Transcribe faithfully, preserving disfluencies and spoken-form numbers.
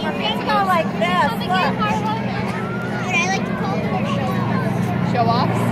Think about like this. Look. And I like to call them show-offs. Show offs?